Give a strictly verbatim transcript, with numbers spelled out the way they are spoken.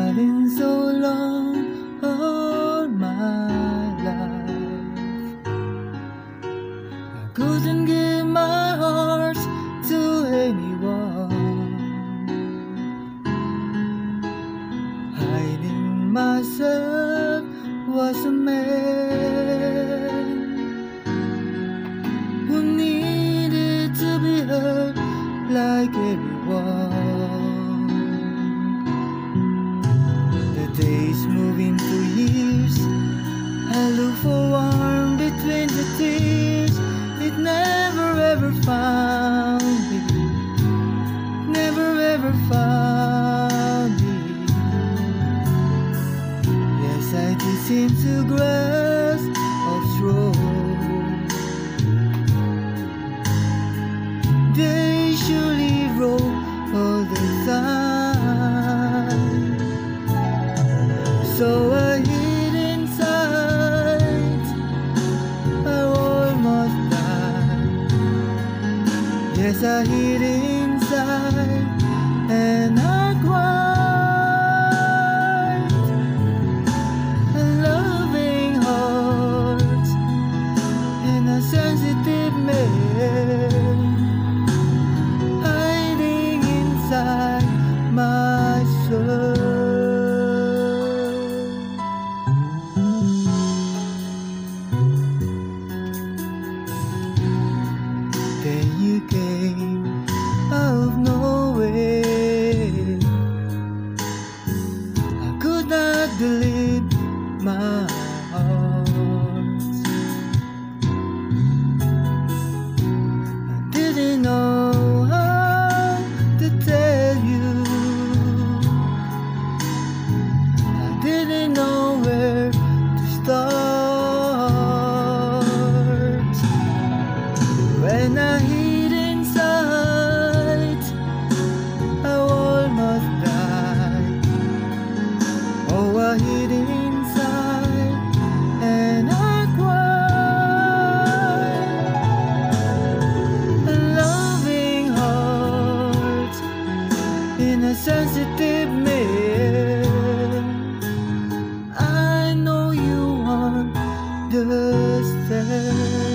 I've been so long all my life. I couldn't give my heart to anyone, hiding myself was a man who needed to be heard like everyone. The days move into years, I look for warmth between the tears. It never ever found me, never ever found me. Yes, I did seem to grasp of straw. They surely roll all the time, so I hid inside. I almost died. Yes, I hid inside and I cried. A loving heart and a sensitive man, hiding inside my soul. Then you came out of nowhere. I could not believe my heart. I didn't know how to tell you. I didn't know where to start. When I hid inside, I almost died. Oh, I hid inside and I cried. A loving heart in a sensitive man. I know you understand.